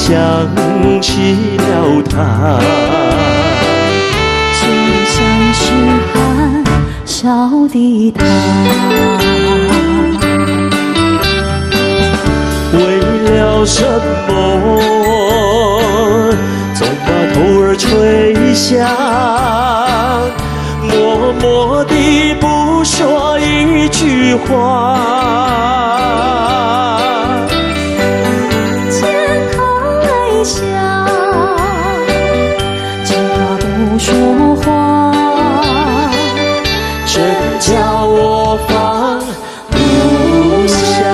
想起了他。 就像是含笑的他， 为了什么总把头儿垂下，默默地不说一句话。 见他微笑，见他不说话， 真叫我放不下。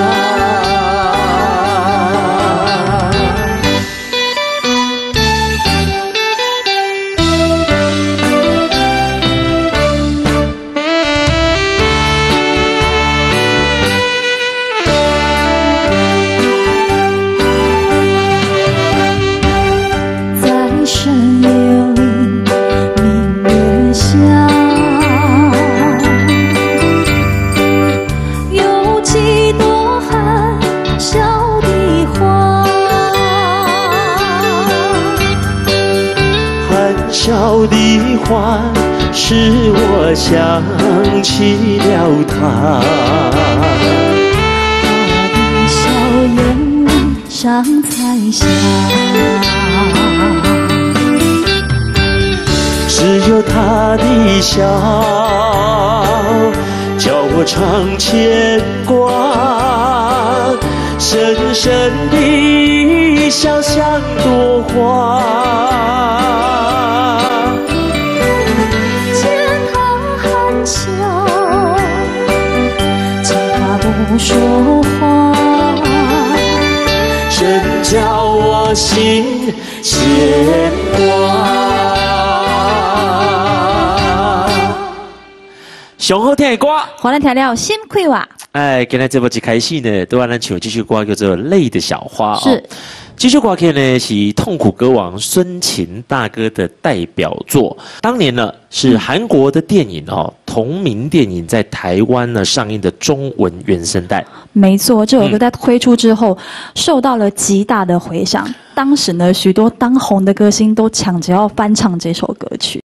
在深夜里，明月下，有几朵含笑的花。 含笑的话，使我想起了他。 他的笑颜里上彩霞， 只有他的笑，叫我常牵挂，深深的笑像朵花。 见他含笑，见他不说话， 真叫我心牵挂。上好听的歌， 欢迎听了心开话。 哎，今天这部一开始呢，都要咱唱这首歌叫做《泪的小花》 是。 这首歌曲呢是痛苦歌王孙琴大哥的代表作，当年呢是韩国的电影同名电影在台湾呢上映的中文原声带。 没错，这首歌在推出之后，受到了极大的回响。当时呢，许多当红的歌星都抢着要翻唱这首歌曲。